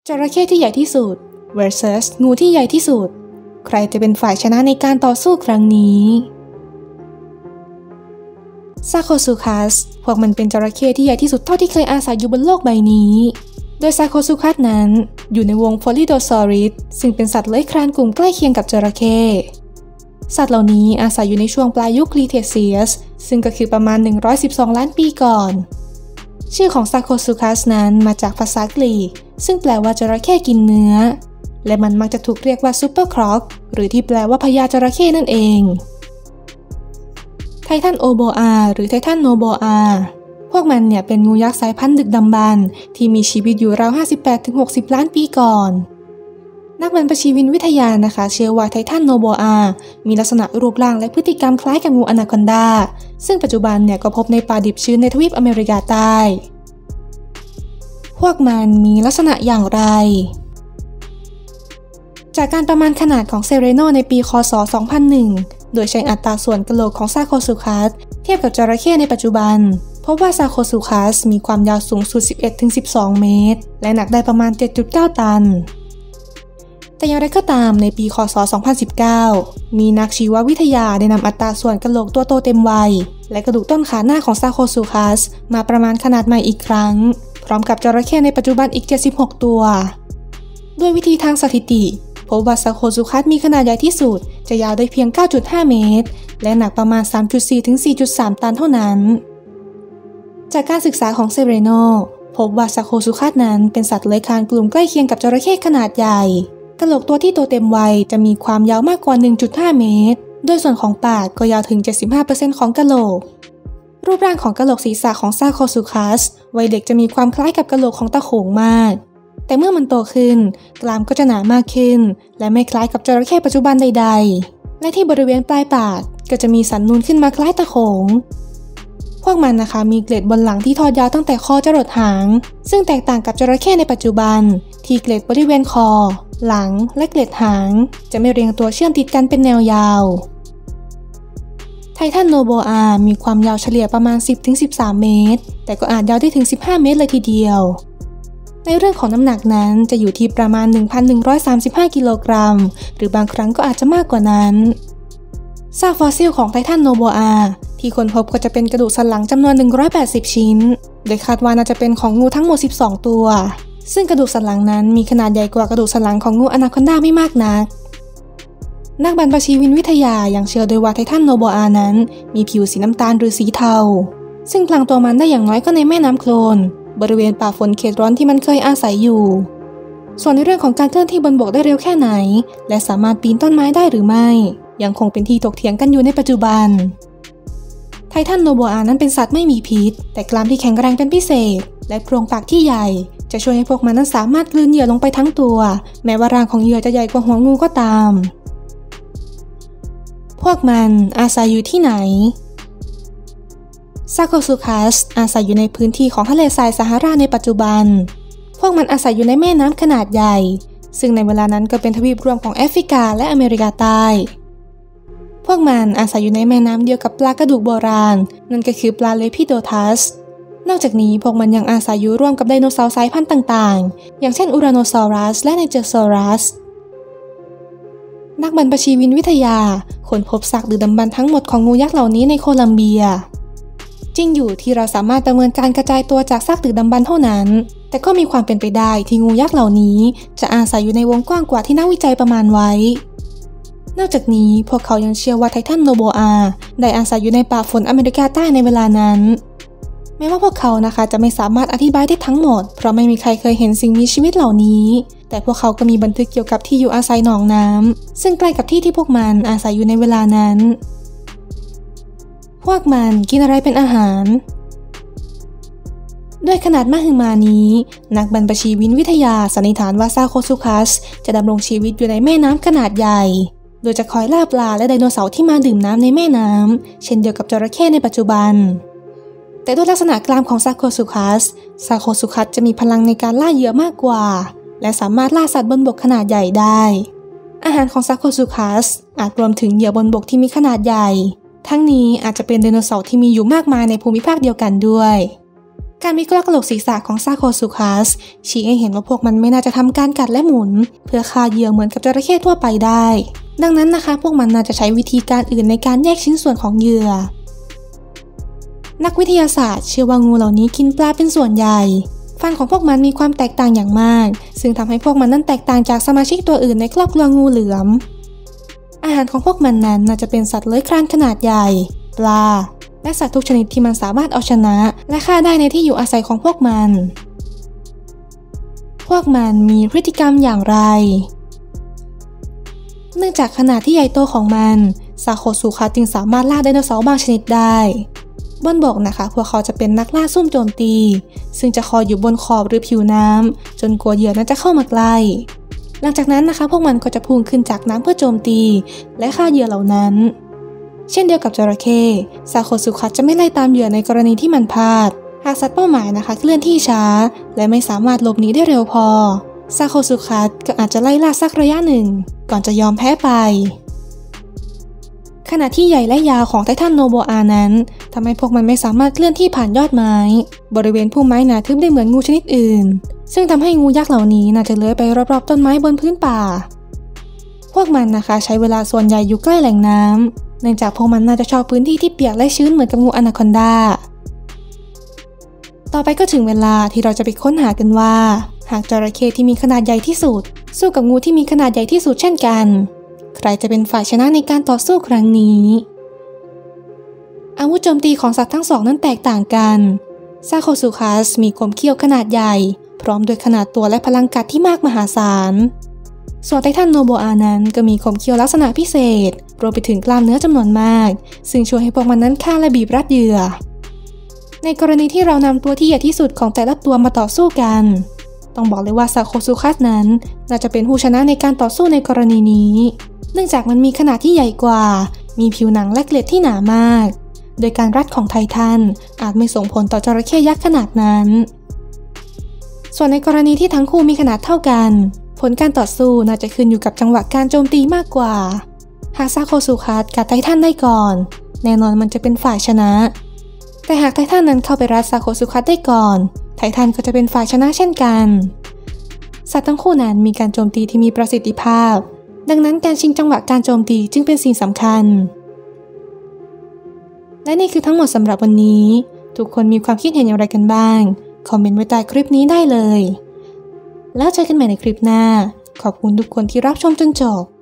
จระเข้ที่ใหญ่ที่สุด vs งูที่ใหญ่ที่สุดใครจะเป็นฝ่ายชนะในการต่อสู้ครั้งนี้ซาโคซูคัสพวกมันเป็นจระเข้ที่ใหญ่ที่สุดเท่าที่เคยอาศัยอยู่บนโลกใบนี้โดยซาโคซูคัสนั้นอยู่ในวงโพลิโดซอริสซึ่งเป็นสัตว์เลื้อยคลานกลุ่มใกล้เคียงกับจระเข้สัตว์เหล่านี้อาศัยอยู่ในช่วงปลายยุคครีเทเซียสซึ่งก็คือประมาณ112ล้านปีก่อนชื่อของซาโคซูคัสนั้นมาจากภาษากรีกซึ่งแปลว่าจระเข้กินเนื้อและมันมักจะถูกเรียกว่าซูเปอร์ครอกหรือที่แปลว่าพญาจระเข้นั่นเองไททันโอโบอาหรือไททันโนโบอาพวกมันเนี่ยเป็นงูยักษ์สายพันธุ์ดึกดำบรรพ์ที่มีชีวิตอยู่ราว 58-60 ล้านปีก่อนนักบรรพชีวินวิทยานะคะเชื่อว่าไททันโนโบอามีลักษณะรูปร่างและพฤติกรรมคล้ายกับงูอนาคอนดาซึ่งปัจจุบันเนี่ยก็พบในป่าดิบชื้นในทวีปอเมริกาใต้พวกมันมีลักษณะอย่างไรจากการประมาณขนาดของเซเรโนในปีค.ศ. 2001 โดยใช้อัตราส่วนกะโหลกของซาโคซูคัสเทียบกับจระเข้ในปัจจุบันพบว่าซาโคซูคัสมีความยาวสูงสุด 11-12 เมตรและหนักได้ประมาณ 7.9 ตันแต่อย่างไรก็ตามในปีค.ศ. 2019 มีนักชีววิทยาได้นำอัตราส่วนกะโหลกตัวโตเต็มวัยและกระดูกต้นขาหน้าของซาโคซูคัสมาประมาณขนาดใหม่อีกครั้งพร้อมกับจระเข้ในปัจจุบันอีก 76 ตัวด้วยวิธีทางสถิติพบว่าซาโคซูคัสมีขนาดใหญ่ที่สุดจะยาวได้เพียง 9.5 เมตรและหนักประมาณ 3.4-4.3 ตันเท่านั้นจากการศึกษาของเซเรโนพบว่าซาโคซูคัสนั้นเป็นสัตว์เลื้อยคลานกลุ่มใกล้เคียงกับจระเข้ขนาดใหญ่กะโหลกตัวที่โตเต็มวัยจะมีความยาวมากกว่า 1.5 เมตรโดยส่วนของปากก็ยาวถึง 75% ของกะโหลกรูปร่างของกะโหลกศีรษะของซาโคซูคัสวัยเด็กจะมีความคล้ายกับกะโหลกของตะโขงมากแต่เมื่อมันโตขึ้นกรามก็จะหนามากขึ้นและไม่คล้ายกับจระเข้ปัจจุบันใดๆและที่บริเวณปลายปากก็จะมีสันนูนขึ้นมาคล้ายตะโขงพวกมันนะคะมีเกล็ดบนหลังที่ทอดยาวตั้งแต่คอจรดหางซึ่งแตกต่างกับจระเข้ในปัจจุบันที่เกล็ดบริเวณคอหลังและเกล็ดหางจะไม่เรียงตัวเชื่อมติดกันเป็นแนวยาวไททันโนโบอามีความยาวเฉลี่ยประมาณ 10-13 เมตรแต่ก็อาจยาวได้ถึง 15 เมตรเลยทีเดียวในเรื่องของน้ำหนักนั้นจะอยู่ที่ประมาณ 1,135 กิโลกรัมหรือบางครั้งก็อาจจะมากกว่านั้นซากฟอสซิลของไททันโนโบอาที่ค้นพบก็จะเป็นกระดูกสันหลังจำนวน 180 ชิ้นโดยคาดว่าน่าจะเป็นของงูทั้งหมด 12 ตัวซึ่งกระดูกสันหลังนั้นมีขนาดใหญ่กว่ากระดูกสันหลังของงูอนาคอนดาไม่มากนักนักบรรพชีวินวิทยายังเชื่อโดยว่าไททันโนโบอานั้นมีผิวสีน้ำตาลหรือสีเทาซึ่งพลางตัวมันได้อย่างน้อยก็ในแม่น้ำโคลนบริเวณป่าฝนเขตร้อนที่มันเคยอาศัยอยู่ส่วนในเรื่องของการเคลื่อนที่บนบกได้เร็วแค่ไหนและสามารถปีนต้นไม้ได้หรือไม่ยังคงเป็นที่ถกเถียงกันอยู่ในปัจจุบันไททันโนโบอานั้นเป็นสัตว์ไม่มีพิษแต่กรามที่แข็งแรงเป็นพิเศษและโครงปากที่ใหญ่จะช่วยให้พวกมันนั้นสามารถกลืนเหยื่อลงไปทั้งตัวแม้ว่าร่างของเหยื่อจะใหญ่กว่าหัวงูก็ตามพวกมันอาศัยอยู่ที่ไหนซาโคซูคัสอาศัยอยู่ในพื้นที่ของทะเลทรายซาฮาราในปัจจุบันพวกมันอาศัยอยู่ในแม่น้ำขนาดใหญ่ซึ่งในเวลานั้นก็เป็นทวีปรวมของแอฟริกาและอเมริกาใต้พวกมันอาศัยอยู่ในแม่น้ำเดียวกับปลากระดูกโบราณนั่นก็คือปลาเลพิโดทัสนอกจากนี้พวกมันยังอาศัยอยู่ร่วมกับไดโนเสาร์สายพันธุ์ต่างๆอย่างเช่นอูราโนซอรัสและไนเจอร์ซอรัสนักบรรพชีวินวิทยาค้นพบซากดึกดำบรรพ์ทั้งหมดของงูยักษ์เหล่านี้ในโคลัมเบียจริงอยู่ที่เราสามารถประเมินการกระจายตัวจากซากดึกดำบรรพ์เท่านั้นแต่ก็มีความเป็นไปได้ที่งูยักษ์เหล่านี้จะอาศัยอยู่ในวงกว้างกว่าที่นักวิจัยประมาณไว้นอกจากนี้พวกเขายังเชื่อว่าไททันโนโบอาได้อาศัยอยู่ในป่าฝนอเมริกาใต้ในเวลานั้นแม้ว่าพวกเขานะคะจะไม่สามารถอธิบายได้ทั้งหมดเพราะไม่มีใครเคยเห็นสิ่งมีชีวิตเหล่านี้แต่พวกเขาก็มีบันทึกเกี่ยวกับที่อยู่อาศัยหนองน้ำซึ่งใกล้กับที่ที่พวกมันอาศัยอยู่ในเวลานั้นพวกมันกินอะไรเป็นอาหารด้วยขนาดมหึมานี้นักบรรพชีวินวิทยาสันนิษฐานว่าซาโคซูคัสจะดำรงชีวิตอยู่ในแม่น้ำขนาดใหญ่โดยจะคอยล่าปลาและไดโนเสาร์ที่มาดื่มน้ำในแม่น้ำเช่นเดียวกับจระเข้ในปัจจุบันแต่ด้วยลักษณะกรามของซาโคซูคัสจะมีพลังในการล่าเหยื่อมากกว่าและสามารถล่าสัตว์บนบกขนาดใหญ่ได้อาหารของซาโคซูคัสอาจรวมถึงเหยื่อบนบกที่มีขนาดใหญ่ทั้งนี้อาจจะเป็นไดโนเสาร์ที่มีอยู่มากมายในภูมิภาคเดียวกันด้วยการวิเคราะห์กระโหลกศีรษะของซาโคซูคัสชี้ให้เห็นว่าพวกมันไม่น่าจะทำการกัดและหมุนเพื่อฆ่าเหยื่อเหมือนกับจระเข้ทั่วไปได้ดังนั้นนะคะพวกมันน่าจะใช้วิธีการอื่นในการแยกชิ้นส่วนของเหยื่อนักวิทยาศาสตร์เชื่อว่างูเหล่านี้กินปลาเป็นส่วนใหญ่ฟันของพวกมันมีความแตกต่างอย่างมากซึ่งทำให้พวกมันนั้นแตกต่างจากสมาชิกตัวอื่นในครอบครัวงูเหลือมอาหารของพวกมันนั้นน่าจะเป็นสัตว์เลื้อยคลานขนาดใหญ่ปลาและสัตว์ทุกชนิดที่มันสามารถเอาชนะและฆ่าได้ในที่อยู่อาศัยของพวกมันมีพฤติกรรมอย่างไรเนื่องจากขนาดที่ใหญ่โตของมันซาโคซูคัสจึงสามารถล่าไดโนเสาร์บางชนิดได้บนบกนะคะพวกเขาจะเป็นนักล่าซุ่มโจมตีซึ่งจะคอยอยู่บนขอบหรือผิวน้ำจนกลัวเหยื่อนั้นจะเข้ามาใกล้หลังจากนั้นนะคะพวกมันก็จะพุ่งขึ้นจากน้ำเพื่อโจมตีและฆ่าเหยื่อเหล่านั้นเช่นเดียวกับจระเข้ซาโคซูคัสจะไม่ไล่ตามเหยื่อในกรณีที่มันพลาดหากสัตว์เป้าหมายนะคะเคลื่อนที่ช้าและไม่สามารถหลบหนีได้เร็วพอซาโคซูคัสก็อาจจะไล่ล่าสักระยะหนึ่งก่อนจะยอมแพ้ไปขณะที่ใหญ่และยาวของไททันโนโบอานั้นทำให้พวกมันไม่สามารถเคลื่อนที่ผ่านยอดไม้บริเวณพุ่มไม้หนาทึบได้เหมือนงูชนิดอื่นซึ่งทำให้งูยักษ์เหล่านี้น่าจะเลื้อยไปรอบๆต้นไม้บนพื้นป่าพวกมันนะคะใช้เวลาส่วนใหญ่อยู่ใกล้แหล่งน้ำเนื่องจากพวกมันน่าจะชอบพื้นที่ที่เปียกและชื้นเหมือนกับงูอนาคอนดาต่อไปก็ถึงเวลาที่เราจะไปค้นหากันว่าหากจระเข้ที่มีขนาดใหญ่ที่สุดสู้กับงูที่มีขนาดใหญ่ที่สุดเช่นกันใครจะเป็นฝ่ายชนะในการต่อสู้ครั้งนี้อาวุธโจมตีของสัตว์ทั้งสองนั้นแตกต่างกันซาโคซูคัสมีคมเขี้ยวขนาดใหญ่พร้อมด้วยขนาดตัวและพลังกัดที่มากมหาศาลส่วนไททันโนโบอานั้นก็มีคมเขี้ยวลักษณะพิเศษรวมไปถึงกล้ามเนื้อจำนวนมากซึ่งช่วยให้พวกมันนั้นฆ่าและบีบรัดเหยื่อในกรณีที่เรานำตัวที่ใหญ่ที่สุดของแต่ละตัวมาต่อสู้กันต้องบอกเลยว่าซาโคซูคัสนั้นน่าจะเป็นผู้ชนะในการต่อสู้ในกรณีนี้เนื่องจากมันมีขนาดที่ใหญ่กว่ามีผิวหนังและเกล็ดที่หนามากโดยการรัดของไททันอาจไม่ส่งผลต่อจระเข้ยักษ์ขนาดนั้นส่วนในกรณีที่ทั้งคู่มีขนาดเท่ากันผลการต่อสู้น่าจะขึ้นอยู่กับจังหวะการโจมตีมากกว่าหากซาโคซูคัสกัดไททันได้ก่อนแน่นอนมันจะเป็นฝ่ายชนะแต่หากไททันนั้นเข้าไปรัดซาโคซูคัสได้ก่อนไททันก็จะเป็นฝ่ายชนะเช่นกันสัตว์ทั้งคู่นั้นมีการโจมตีที่มีประสิทธิภาพดังนั้นการชิงจังหวะการโจมตีจึงเป็นสิ่งสำคัญและนี่คือทั้งหมดสำหรับวันนี้ทุกคนมีความคิดเห็นอย่างไรกันบ้างคอมเมนต์ไว้ใต้คลิปนี้ได้เลยแล้วเจอกันใหม่ในคลิปหน้าขอบคุณทุกคนที่รับชมจนจบ